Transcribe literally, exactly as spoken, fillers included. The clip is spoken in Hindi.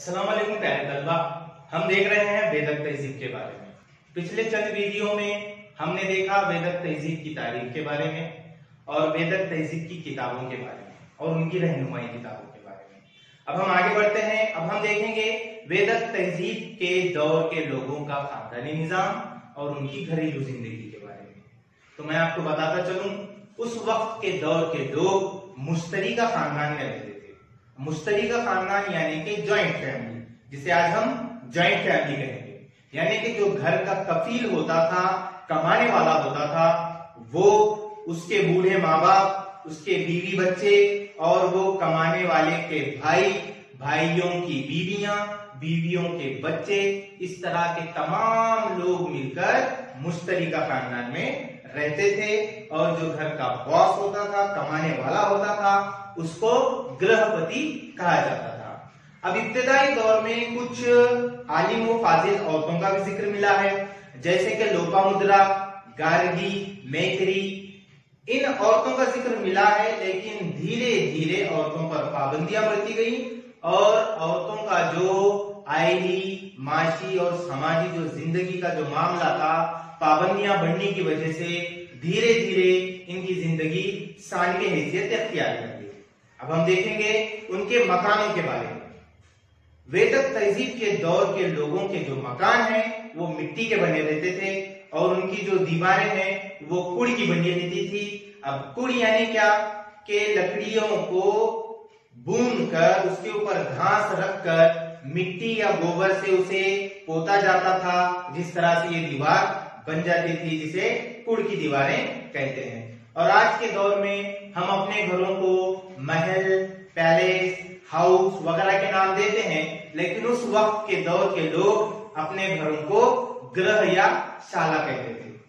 अस्सलाम वालेकुम प्यारे तलबा, हम देख रहे हैं वेदक तहजीब के बारे में। पिछले चंद वीडियो में हमने देखा वेदक तहजीब की तारीफ के बारे में और वेदक तहजीब की किताबों के बारे में और उनकी रहनुमाई किताबों के बारे में। अब हम आगे बढ़ते हैं। अब हम देखेंगे वेदक तहजीब के दौर के लोगों का खानदानी निजाम और उनकी घरेलू जिंदगी के बारे में। तो मैं आपको बताता चलूं, उस वक्त के दौर के लोग मुश्तरिका खानदान में रहते थे। मुश्तरिका खानदान यानी कि जॉइंट फैमिली, जिसे आज हम जॉइंट फैमिली कहेंगे। यानी कि जो घर का कफील होता था, कमाने वाला होता था, वो उसके बूढ़े माँ बाप, उसके बीवी बच्चे और वो कमाने वाले के भाई, भाइयों की बीवियां, बीवियों के बच्चे, इस तरह के तमाम लोग मिलकर मुश्तरिका खानदान में रहते थे। और जो घर का बॉस होता था, कमाने वाला होता था, उसको गृहपति कहा जाता था। अब इब्तिदाई दौर में कुछ आलिम व फाजिल औरतों का भी जिक्र मिला है, जैसे कि लोपामुद्रा, गार्गी, मैत्री। इन औरतों का जिक्र मिला है, लेकिन धीरे धीरे औरतों पर पाबंदियां बढ़ती गई और औरतों का जो आईनी, माशी और समाजी जो जिंदगी का जो मामला था, पाबंदियां बढ़ने की वजह से धीरे धीरे इनकी जिंदगी सानवी हैसियत अख्तियार कर ली। अब हम देखेंगे उनके मकानों के बारे में। वेदक तहजीब के दौर के लोगों के जो मकान हैं वो मिट्टी के बने रहते थे और उनकी जो दीवारें हैं वो कुड़ की बनी रहती थी। अब कुड़ यानी क्या कि लकड़ियों को भून कर उसके ऊपर घास रखकर मिट्टी या गोबर से उसे पोता जाता था, जिस तरह से ये दीवार बन जाती थी, जिसे कुड़ की दीवारें कहते हैं। और आज के दौर में हम अपने घरों को महल, पैलेस, हाउस वगैरह के नाम देते हैं, लेकिन उस वक्त के दौर के लोग अपने घरों को गृह या शाला कहते थे।